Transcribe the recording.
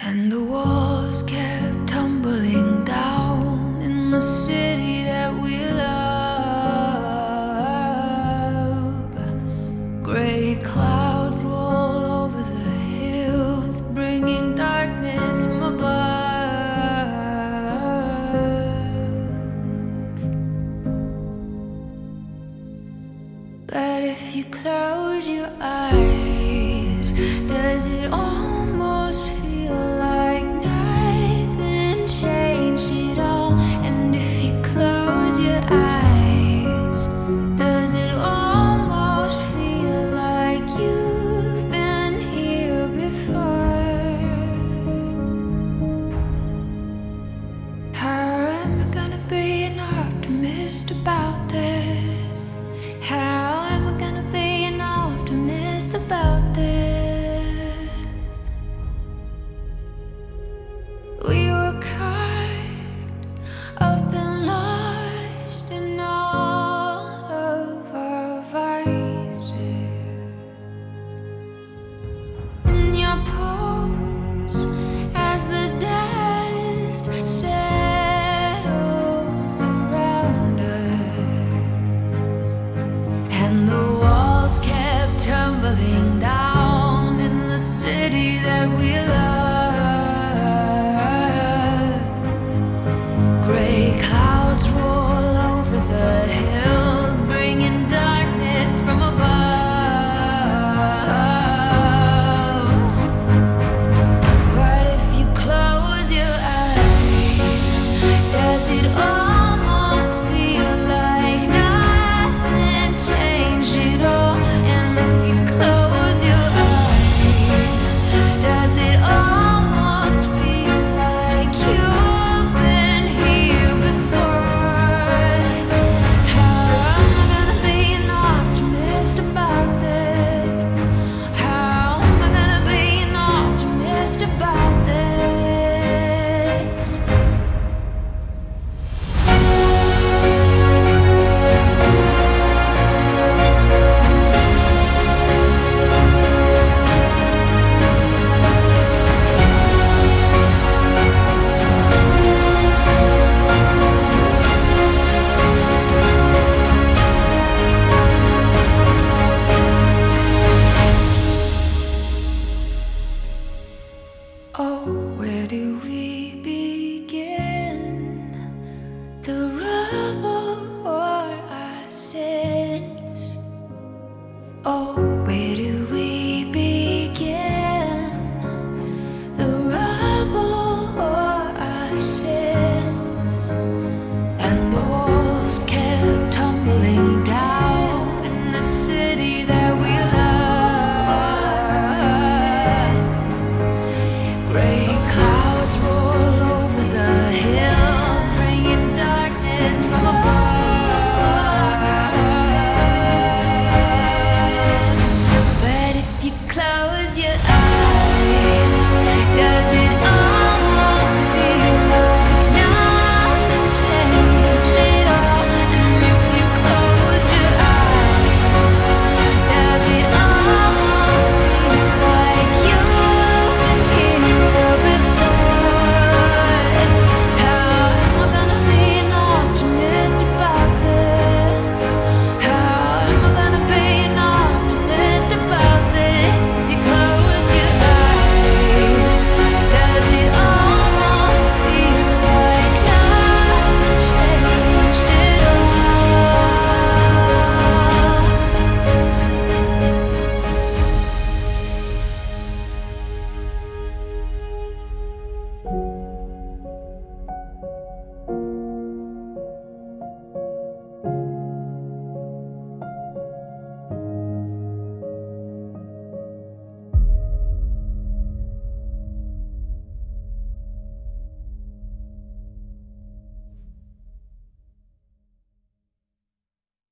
And the walls kept tumbling down in the city that we love. Gray clouds roll over the hills, bringing darkness from above. But if you close your eyes, does it almost feel like nothing changed at all? And if you close your eyes, does it almost feel like you've been here before? How am I gonna be an optimist about this? How am I gonna be an optimist about this? We were caught up and lost in all of our vices. In your pose as the dust settles around us, and the walls kept tumbling down in the city that we love. Gray clouds roll over the hills, bringing darkness from above. But if you close your eyes, does it almost feel like nothing changed at all? And if you close your eyes, does it almost feel like you've been here before? How am I gonna be an optimist about this? How am I gonna be an optimist about this? Oh, where do we begin? The rubble or our sins? Oh, where do we begin? The rubble or our sins? And the walls kept tumbling down in the city that we love. Gray clouds roll over the hills, bringing darkness from above. But if you close your eyes, does it